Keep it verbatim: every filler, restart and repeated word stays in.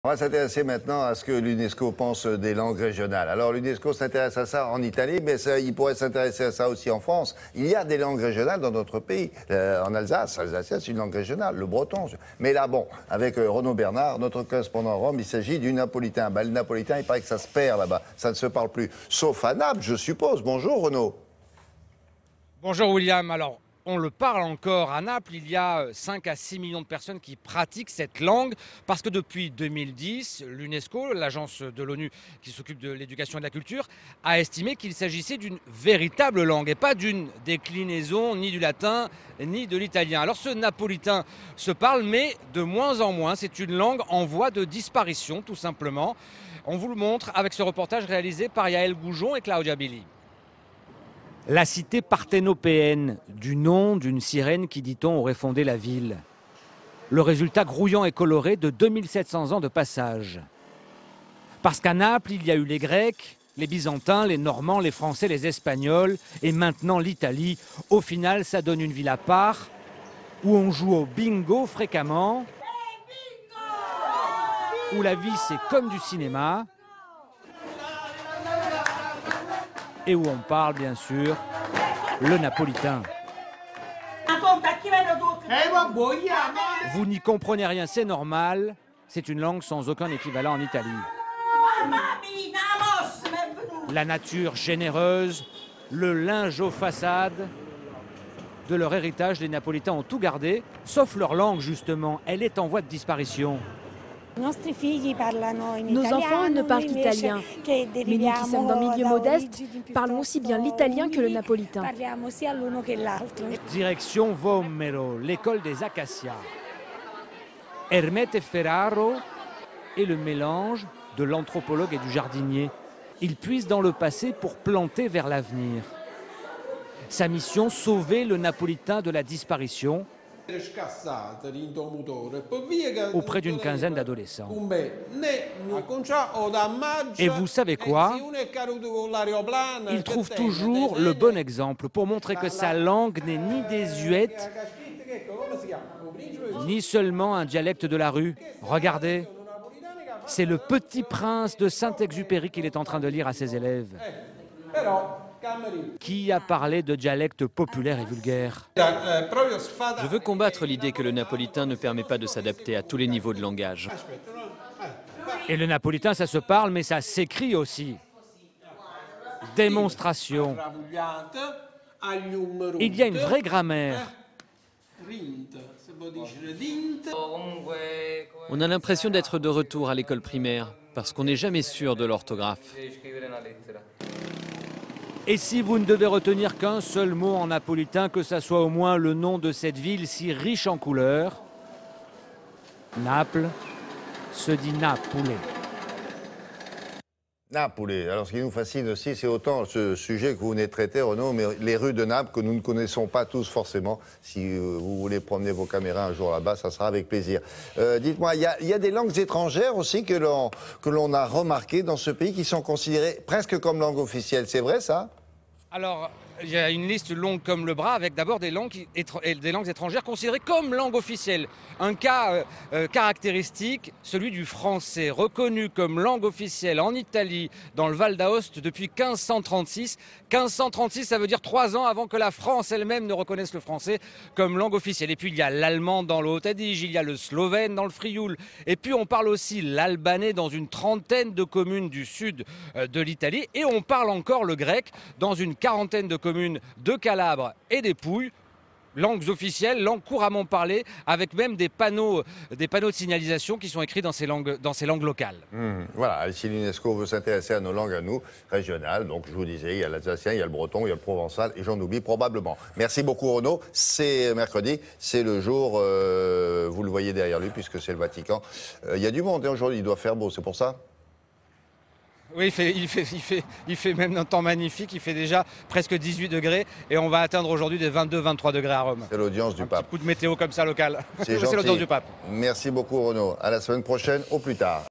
On va s'intéresser maintenant à ce que l'UNESCO pense des langues régionales. Alors l'UNESCO s'intéresse à ça en Italie, mais ça, il pourrait s'intéresser à ça aussi en France. Il y a des langues régionales dans notre pays. Euh, en Alsace, l'alsacien c'est une langue régionale, le breton. Mais là, bon, avec euh, Renaud Bernard, notre correspondant à Rome, il s'agit du napolitain. Ben, le napolitain, il paraît que ça se perd là-bas, ça ne se parle plus. Sauf à Naples, je suppose. Bonjour Renaud. Bonjour William. Alors, on le parle encore à Naples, il y a cinq à six millions de personnes qui pratiquent cette langue parce que depuis deux mille dix, l'UNESCO, l'agence de l'ONU qui s'occupe de l'éducation et de la culture, a estimé qu'il s'agissait d'une véritable langue et pas d'une déclinaison ni du latin ni de l'italien. Alors ce napolitain se parle, mais de moins en moins. C'est une langue en voie de disparition, tout simplement. On vous le montre avec ce reportage réalisé par Yaël Goujon et Claudia Billy. La cité parthénopéenne, du nom d'une sirène qui, dit-on, aurait fondé la ville. Le résultat grouillant et coloré de deux mille sept cents ans de passage. Parce qu'à Naples, il y a eu les Grecs, les Byzantins, les Normands, les Français, les Espagnols et maintenant l'Italie. Au final, ça donne une ville à part où on joue au bingo fréquemment, où la vie c'est comme du cinéma, et où on parle bien sûr le napolitain. Vous n'y comprenez rien, c'est normal, c'est une langue sans aucun équivalent en Italie. La nature généreuse, le linge aux façades, de leur héritage, les Napolitains ont tout gardé, sauf leur langue justement, elle est en voie de disparition. Nos enfants ne parlent qu'italien, mais nous qui sommes d'un milieu modeste parlons aussi bien l'italien que le napolitain. Direction Vomero, l'école des Acacias. Ermete Ferraro est le mélange de l'anthropologue et du jardinier. Il puise dans le passé pour planter vers l'avenir. Sa mission, sauver le napolitain de la disparition auprès d'une quinzaine d'adolescents. Et vous savez quoi? Il trouve toujours le bon exemple pour montrer que sa langue n'est ni désuète, ni seulement un dialecte de la rue. Regardez, c'est le Petit Prince de Saint-Exupéry qu'il est en train de lire à ses élèves. Qui a parlé de dialecte populaire et vulgaire? Je veux combattre l'idée que le napolitain ne permet pas de s'adapter à tous les niveaux de langage. Et le napolitain, ça se parle, mais ça s'écrit aussi. Démonstration. Il y a une vraie grammaire. On a l'impression d'être de retour à l'école primaire, parce qu'on n'est jamais sûr de l'orthographe. Et si vous ne devez retenir qu'un seul mot en napolitain, que ça soit au moins le nom de cette ville si riche en couleurs, Naples se dit Napule. Naples. Alors ce qui nous fascine aussi, c'est autant ce sujet que vous venez de traiter, Renaud, mais les rues de Naples que nous ne connaissons pas tous forcément. Si vous voulez promener vos caméras un jour là-bas, ça sera avec plaisir. Euh, Dites-moi, il y, y a des langues étrangères aussi que l'on que l'on a remarquées dans ce pays qui sont considérées presque comme langue officielle. C'est vrai ça? Alors, il y a une liste longue comme le bras avec d'abord des langues, des langues étrangères considérées comme langue officielle. Un cas euh, euh, caractéristique, celui du français, reconnu comme langue officielle en Italie, dans le Val d'Aoste depuis mille cinq cent trente-six. mille cinq cent trente-six, ça veut dire trois ans avant que la France elle-même ne reconnaisse le français comme langue officielle. Et puis il y a l'allemand dans le Haut-Adige, il y a le slovène dans le Frioul. Et puis on parle aussi l'albanais dans une trentaine de communes du sud euh, de l'Italie. Et on parle encore le grec dans une quarantaine de communes de Calabre et des Pouilles, langues officielles, langues couramment parlées, avec même des panneaux, des panneaux de signalisation qui sont écrits dans ces langues, dans ces langues locales. Mmh, voilà, si l'UNESCO veut s'intéresser à nos langues à nous, régionales, donc je vous disais, il y a l'alsacien, il y a le breton, il y a le provençal, et j'en oublie probablement. Merci beaucoup Renaud, c'est mercredi, c'est le jour, euh, vous le voyez derrière lui, puisque c'est le Vatican. Euh, il y a du monde, hein, aujourd'hui, il doit faire beau, c'est pour ça? Oui, il fait, il, fait, il, fait, il fait même un temps magnifique, il fait déjà presque dix-huit degrés et on va atteindre aujourd'hui des vingt-deux à vingt-trois degrés à Rome. C'est l'audience du un pape. Petit coup de météo comme ça local. C'est l'audience du pape. Merci beaucoup Renaud, à la semaine prochaine, au plus tard.